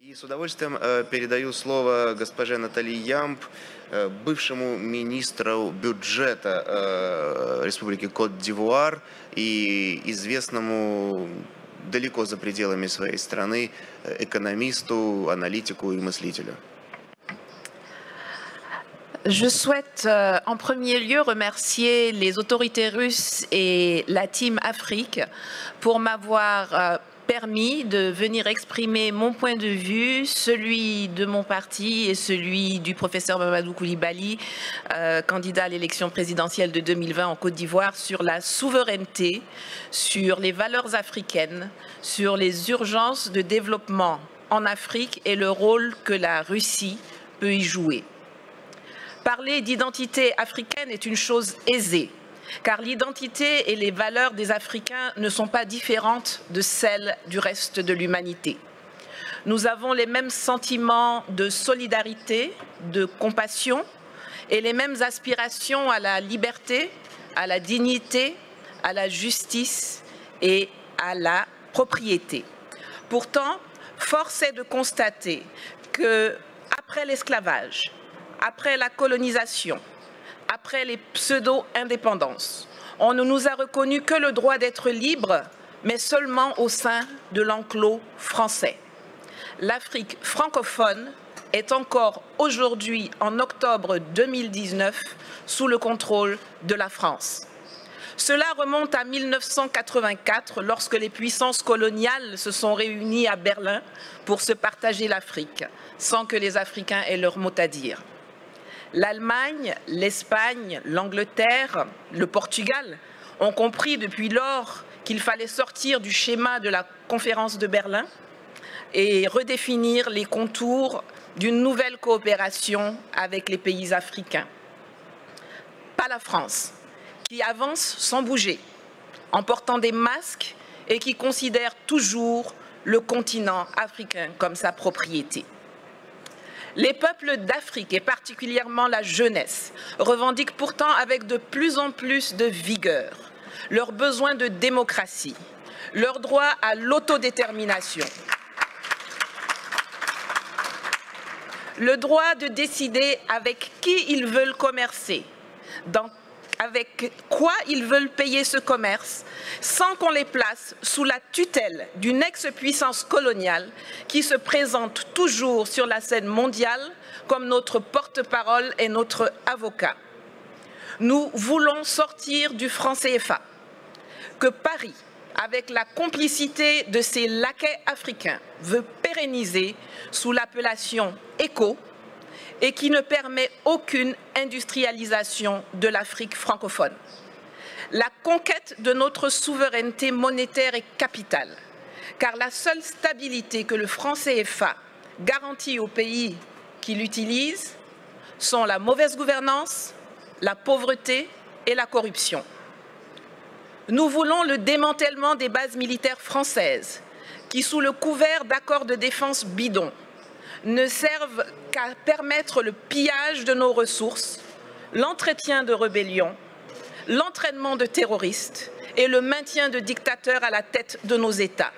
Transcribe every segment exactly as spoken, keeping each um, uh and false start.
И с удовольствием э, передаю слово госпоже Натали Ямб, э, бывшему министру бюджета э, Республики Кот-д'Ивуар и известному далеко за пределами своей страны экономисту, аналитику и мыслителю. Je souhaite euh, en premier lieu remercier les autorités russes et la Team Afrique pour m'avoir euh, permis de venir exprimer mon point de vue, celui de mon parti et celui du professeur Mamadou Koulibaly, euh, candidat à l'élection présidentielle de deux mille vingt en Côte d'Ivoire, sur la souveraineté, sur les valeurs africaines, sur les urgences de développement en Afrique et le rôle que la Russie peut y jouer. Parler d'identité africaine est une chose aisée, car l'identité et les valeurs des Africains ne sont pas différentes de celles du reste de l'humanité. Nous avons les mêmes sentiments de solidarité, de compassion et les mêmes aspirations à la liberté, à la dignité, à la justice et à la propriété. Pourtant, force est de constater qu'après l'esclavage, après la colonisation, après les pseudo-indépendances, on ne nous a reconnu que le droit d'être libre, mais seulement au sein de l'enclos français. L'Afrique francophone est encore aujourd'hui, en octobre deux mille dix-neuf, sous le contrôle de la France. Cela remonte à mille neuf cent quatre-vingt-quatre, lorsque les puissances coloniales se sont réunies à Berlin pour se partager l'Afrique, sans que les Africains aient leur mot à dire. L'Allemagne, l'Espagne, l'Angleterre, le Portugal ont compris depuis lors qu'il fallait sortir du schéma de la conférence de Berlin et redéfinir les contours d'une nouvelle coopération avec les pays africains. Pas la France, qui avance sans bouger, en portant des masques et qui considère toujours le continent africain comme sa propriété. Les peuples d'Afrique, et particulièrement la jeunesse, revendiquent pourtant avec de plus en plus de vigueur leur besoin de démocratie, leur droit à l'autodétermination, le droit de décider avec qui ils veulent commercer, dans avec quoi ils veulent payer ce commerce, sans qu'on les place sous la tutelle d'une ex-puissance coloniale qui se présente toujours sur la scène mondiale comme notre porte-parole et notre avocat. Nous voulons sortir du franc C F A, que Paris, avec la complicité de ses laquais africains, veut pérenniser sous l'appellation éco, et qui ne permet aucune industrialisation de l'Afrique francophone. La conquête de notre souveraineté monétaire est capitale, car la seule stabilité que le franc C F A garantit aux pays qui l'utilisent sont la mauvaise gouvernance, la pauvreté et la corruption. Nous voulons le démantèlement des bases militaires françaises, qui, sous le couvert d'accords de défense bidons, ne servent qu'à permettre le pillage de nos ressources, l'entretien de rébellions, l'entraînement de terroristes et le maintien de dictateurs à la tête de nos États.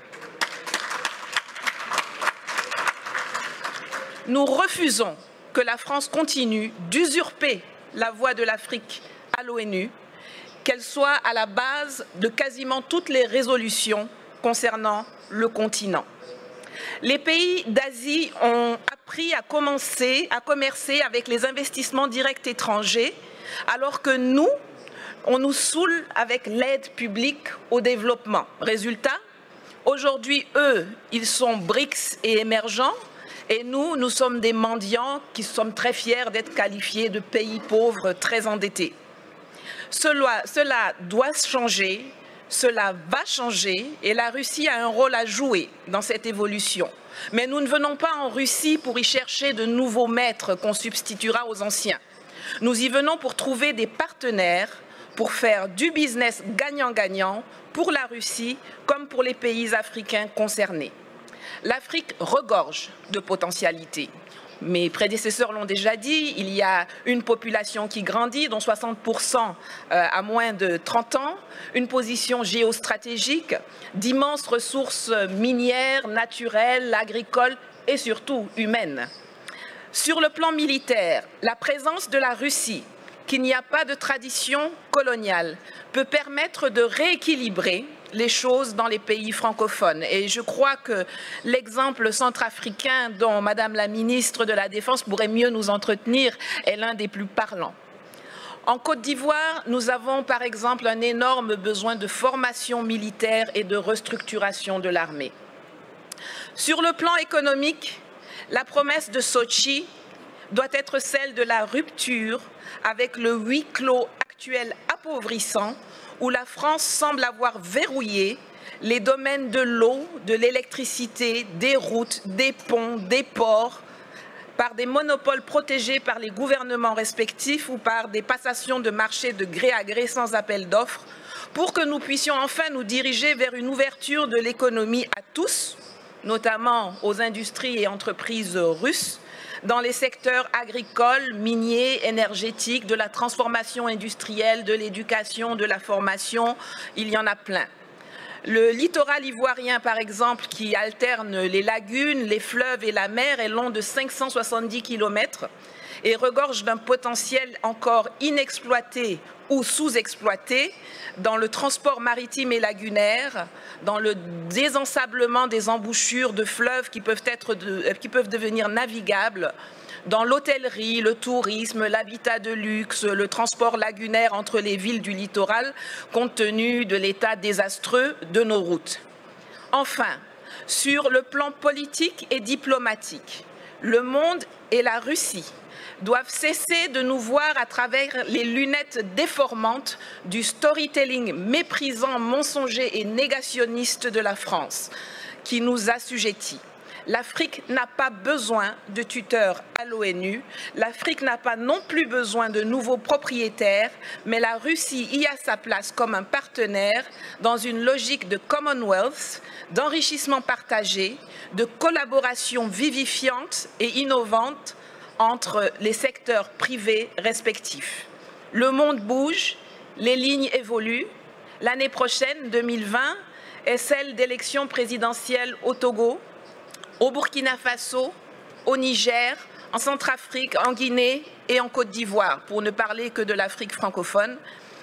Nous refusons que la France continue d'usurper la voix de l'Afrique à l'ONU, qu'elle soit à la base de quasiment toutes les résolutions concernant le continent. Les pays d'Asie ont appris à commencer à commercer avec les investissements directs étrangers, alors que nous, on nous saoule avec l'aide publique au développement. Résultat, aujourd'hui, eux, ils sont BRICS et émergents, et nous, nous sommes des mendiants qui sommes très fiers d'être qualifiés de pays pauvres très endettés. Cela, cela doit changer. Cela va changer et la Russie a un rôle à jouer dans cette évolution. Mais nous ne venons pas en Russie pour y chercher de nouveaux maîtres qu'on substituera aux anciens. Nous y venons pour trouver des partenaires, pour faire du business gagnant-gagnant pour la Russie comme pour les pays africains concernés. L'Afrique regorge de potentialités. Mes prédécesseurs l'ont déjà dit, il y a une population qui grandit, dont soixante pour cent à moins de trente ans, une position géostratégique, d'immenses ressources minières, naturelles, agricoles et surtout humaine. Sur le plan militaire, la présence de la Russie, qu'il n'y a pas de tradition coloniale, peut permettre de rééquilibrer les choses dans les pays francophones. Et je crois que l'exemple centrafricain dont Madame la ministre de la Défense pourrait mieux nous entretenir est l'un des plus parlants. En Côte d'Ivoire, nous avons par exemple un énorme besoin de formation militaire et de restructuration de l'armée. Sur le plan économique, la promesse de Sochi doit être celle de la rupture avec le huis clos actuel appauvrissant où la France semble avoir verrouillé les domaines de l'eau, de l'électricité, des routes, des ponts, des ports, par des monopoles protégés par les gouvernements respectifs ou par des passations de marché de gré à gré sans appel d'offres, pour que nous puissions enfin nous diriger vers une ouverture de l'économie à tous, notamment aux industries et entreprises russes, dans les secteurs agricoles, miniers, énergétiques, de la transformation industrielle, de l'éducation, de la formation, il y en a plein. Le littoral ivoirien, par exemple, qui alterne les lagunes, les fleuves et la mer, est long de cinq cent soixante-dix kilomètres et regorge d'un potentiel encore inexploité ou sous-exploité dans le transport maritime et lagunaire, dans le désensablement des embouchures de fleuves qui peuvent, être de, qui peuvent devenir navigables, dans l'hôtellerie, le tourisme, l'habitat de luxe, le transport lagunaire entre les villes du littoral, compte tenu de l'état désastreux de nos routes. Enfin, sur le plan politique et diplomatique, le monde et la Russie doivent cesser de nous voir à travers les lunettes déformantes du storytelling méprisant, mensonger et négationniste de la France, qui nous assujettit. L'Afrique n'a pas besoin de tuteurs à l'ONU, l'Afrique n'a pas non plus besoin de nouveaux propriétaires, mais la Russie y a sa place comme un partenaire dans une logique de Commonwealth, d'enrichissement partagé, de collaboration vivifiante et innovante entre les secteurs privés respectifs. Le monde bouge, les lignes évoluent. L'année prochaine, deux mille vingt, est celle d'élections présidentielles au Togo, au Burkina Faso, au Niger, en Centrafrique, en Guinée et en Côte d'Ivoire, pour ne parler que de l'Afrique francophone.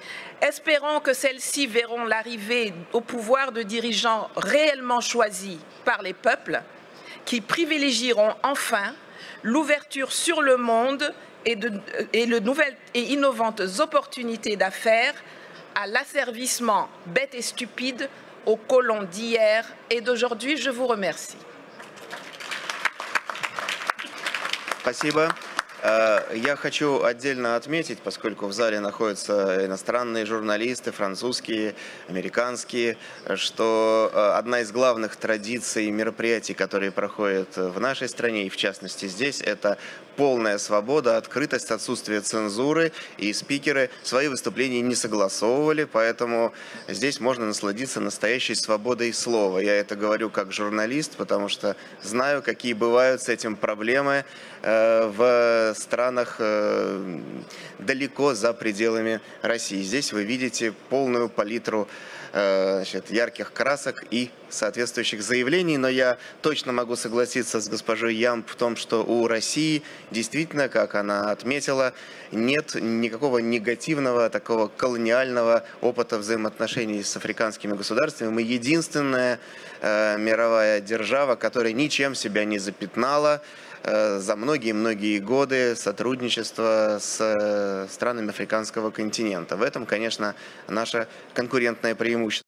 Espérons que celles-ci verront l'arrivée au pouvoir de dirigeants réellement choisis par les peuples, qui privilégieront enfin l'ouverture sur le monde et de, et de nouvelles et innovantes opportunités d'affaires à l'asservissement bête et stupide aux colons d'hier et d'aujourd'hui. Je vous remercie. Спасибо. Я хочу отдельно отметить, поскольку в зале находятся иностранные журналисты, французские, американские, что одна из главных традиций мероприятий, которые проходят в нашей стране и в частности здесь, это полная свобода, открытость, отсутствие цензуры, и спикеры свои выступления не согласовывали, поэтому здесь можно насладиться настоящей свободой слова. Я это говорю как журналист, потому что знаю, какие бывают с этим проблемы в странах далеко за пределами России. Здесь вы видите полную палитру значит, ярких красок и соответствующих заявлений, но я точно могу согласиться с госпожой Ямб в том, что у России действительно, как она отметила, нет никакого негативного, такого колониального опыта взаимоотношений с африканскими государствами. Мы единственная э, мировая держава, которая ничем себя не запятнала э, за многие-многие годы сотрудничества с э, странами африканского континента. В этом, конечно, наше конкурентное преимущество.